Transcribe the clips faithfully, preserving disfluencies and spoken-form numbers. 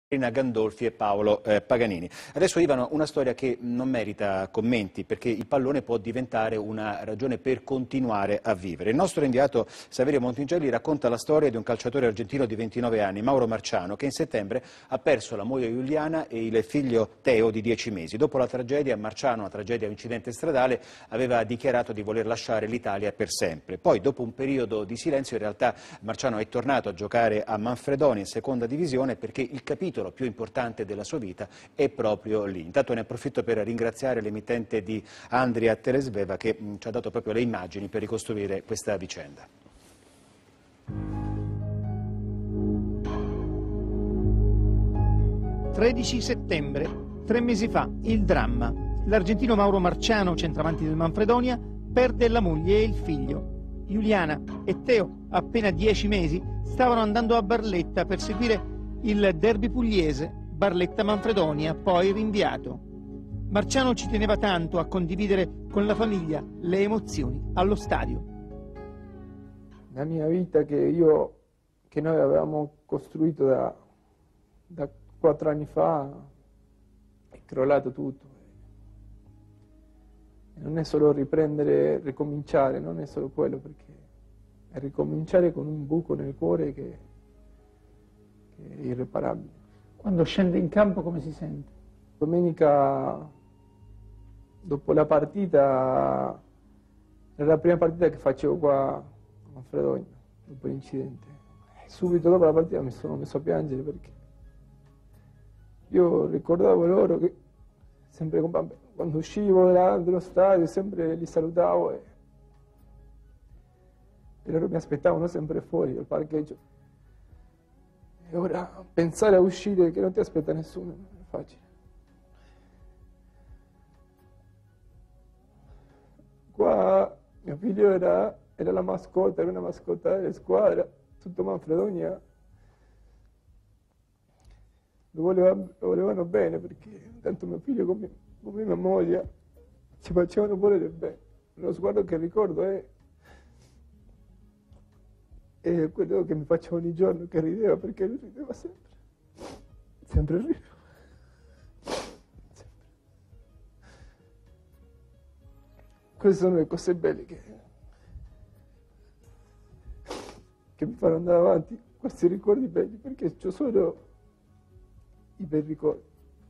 Gandolfi e Paolo eh, Paganini. Adesso Ivano, una storia che non merita commenti perché il pallone può diventare una ragione per continuare a vivere. Il nostro inviato Saverio Montingelli racconta la storia di un calciatore argentino di ventinove anni, Mauro Marciano, che in settembre ha perso la moglie Giuliana e il figlio Teo di dieci mesi. Dopo la tragedia, Marciano, una tragedia, un incidente stradale, aveva dichiarato di voler lasciare l'Italia per sempre. Poi, dopo un periodo di silenzio, in realtà Marciano è tornato a giocare a Manfredonia in seconda divisione perché il capitolo più importante della sua vita è proprio lì. Intanto ne approfitto per ringraziare l'emittente di Andria Telesveva che mh, ci ha dato proprio le immagini per ricostruire questa vicenda. tredici settembre, tre mesi fa, il dramma. L'argentino Mauro Marciano, centravanti del Manfredonia, perde la moglie e il figlio. Giuliana e Teo, appena dieci mesi, stavano andando a Barletta per seguire il derby pugliese, Barletta-Manfredonia, poi rinviato. Marciano ci teneva tanto a condividere con la famiglia le emozioni allo stadio. La mia vita che, io, che noi avevamo costruito da, da quattro anni fa è crollato tutto. Non è solo riprendere, ricominciare, non è solo quello, perché è ricominciare con un buco nel cuore che è irreparabile. Quando scende in campo come si sente? Domenica, dopo la partita, era la prima partita che facevo qua a Manfredonia, dopo l'incidente. Subito dopo la partita mi sono messo a piangere perché io ricordavo loro che sempre quando uscivo dallo stadio sempre li salutavo e, e loro mi aspettavano sempre fuori al parcheggio. E ora pensare a uscire che non ti aspetta nessuno non è facile. Qua mio figlio era, era la mascotta, era una mascotta della squadra, tutto Manfredonia lo, voleva, lo volevano bene perché tanto mio figlio con, mia, con mia moglie ci facevano volere bene. Lo sguardo che ricordo è E quello che mi faceva ogni giorno, che rideva, perché lui rideva sempre. Sempre rideva. Sempre. Queste sono le cose belle che, che mi fanno andare avanti, questi ricordi belli, perché ho solo i bei ricordi.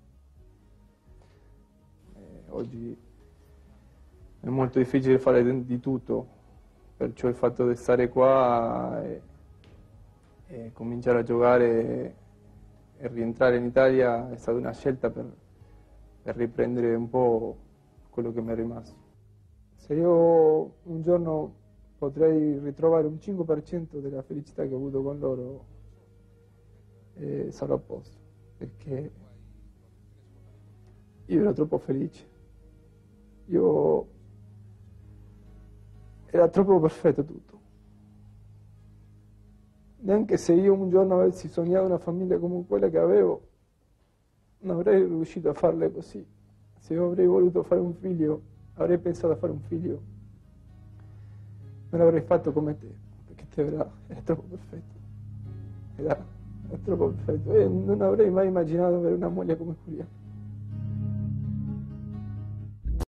E oggi è molto difficile fare di tutto. Perciò il fatto di stare qua e, e cominciare a giocare e, e rientrare in Italia è stata una scelta per, per riprendere un po' quello che mi è rimasto. Se io un giorno potrei ritrovare un cinque per cento della felicità che ho avuto con loro, eh, sarò a posto, perché io ero troppo felice. Io Era troppo perfetto tutto. Neanche se io un giorno avessi sognato una famiglia come quella che avevo, non avrei riuscito a farle così. Se io avrei voluto fare un figlio, avrei pensato a fare un figlio, non l'avrei fatto come te, perché te era, era troppo perfetto. Era, era troppo perfetto. E non avrei mai immaginato avere una moglie come Giuliana.